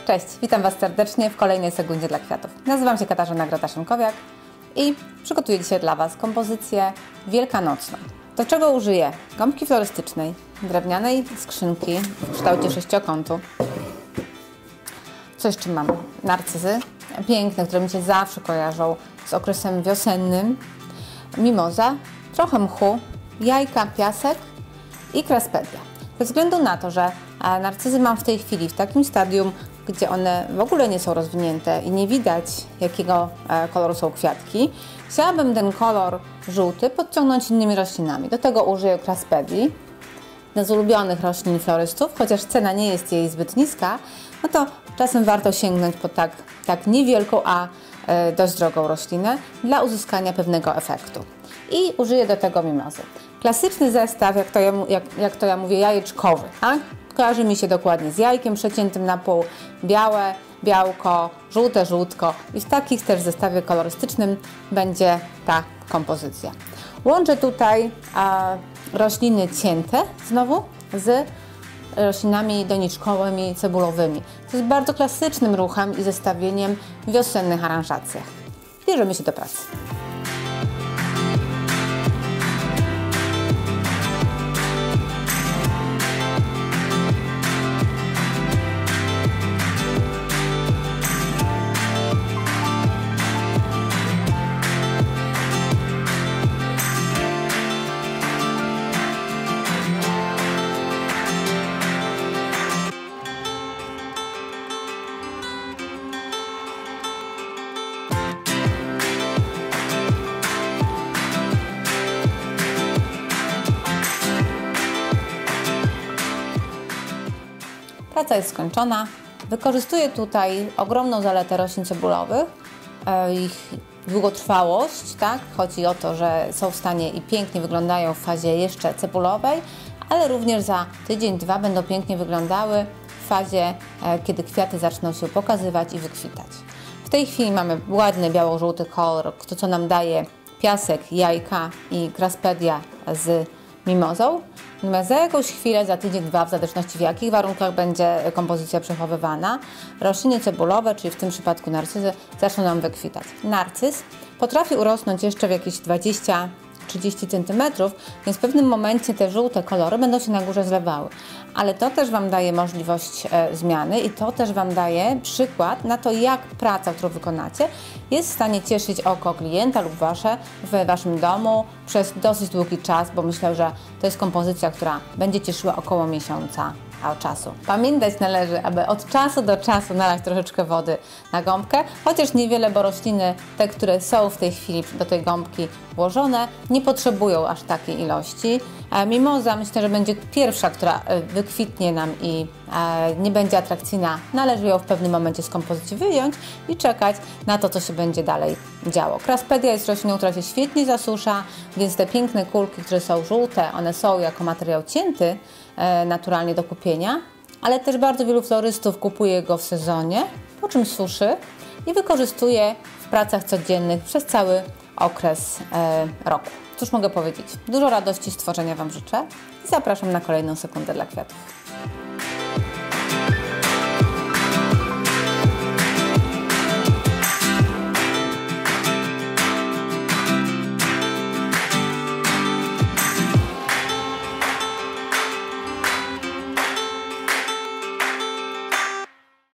Cześć, witam Was serdecznie w kolejnej sekundzie dla kwiatów. Nazywam się Katarzyna Grota-Szymkowiak i przygotuję dzisiaj dla Was kompozycję wielkanocną. Do czego użyję gąbki florystycznej, drewnianej skrzynki w kształcie sześciokątu. Co jeszcze mam? Narcyzy piękne, które mi się zawsze kojarzą z okresem wiosennym, mimoza, trochę mchu, jajka, piasek i kraspedia. Bez względu na to, że narcyzy mam w tej chwili w takim stadium, gdzie one w ogóle nie są rozwinięte i nie widać, jakiego koloru są kwiatki, chciałabym ten kolor żółty podciągnąć innymi roślinami. Do tego użyję kraspedii, jedna z ulubionych roślin florystów, chociaż cena nie jest jej zbyt niska, no to czasem warto sięgnąć po tak niewielką, a dość drogą roślinę dla uzyskania pewnego efektu. I użyję do tego mimozy. Klasyczny zestaw, jak to ja mówię, jajeczkowy, tak? Kojarzy mi się dokładnie z jajkiem przeciętym na pół, białe, białko, żółte, żółtko i w takich też zestawie kolorystycznym będzie ta kompozycja. Łączę tutaj rośliny cięte znowu z roślinami doniczkowymi, cebulowymi. To jest bardzo klasycznym ruchem i zestawieniem w wiosennych aranżacjach. Bierzemy się do pracy. Praca jest skończona. Wykorzystuję tutaj ogromną zaletę roślin cebulowych, ich długotrwałość, tak? Chodzi o to, że są w stanie i pięknie wyglądają w fazie jeszcze cebulowej, ale również za tydzień, dwa będą pięknie wyglądały w fazie, kiedy kwiaty zaczną się pokazywać i wykwitać. W tej chwili mamy ładny biało-żółty kolor, to co nam daje piasek, jajka i kraspedia z mimozą. Natomiast za jakąś chwilę, za tydzień, dwa, w zależności w jakich warunkach będzie kompozycja przechowywana, rośliny cebulowe, czyli w tym przypadku narcyzy, zaczną nam wykwitać. Narcyz potrafi urosnąć jeszcze w jakieś 20-30 cm, więc w pewnym momencie te żółte kolory będą się na górze zlewały. Ale to też Wam daje możliwość zmiany i to też Wam daje przykład na to, jak praca, którą wykonacie, jest w stanie cieszyć oko klienta lub Wasze w Waszym domu przez dosyć długi czas, bo myślę, że to jest kompozycja, która będzie cieszyła około miesiąca czasu. Pamiętać należy, aby od czasu do czasu nalać troszeczkę wody na gąbkę, chociaż niewiele, bo rośliny, te, które są w tej chwili do tej gąbki włożone, nie potrzebują aż takiej ilości. Mimoza myślę, że będzie pierwsza, która wykwitnie nam i nie będzie atrakcyjna. Należy ją w pewnym momencie z kompozycji wyjąć i czekać na to, co się będzie dalej działo. Kraspedia jest rośliną, która się świetnie zasusza, więc te piękne kulki, które są żółte, one są jako materiał cięty naturalnie do kupienia, ale też bardzo wielu florystów kupuje go w sezonie, po czym suszy i wykorzystuje w pracach codziennych przez cały okres roku. Cóż mogę powiedzieć? Dużo radości z tworzenia Wam życzę i zapraszam na kolejną sekundę dla kwiatów.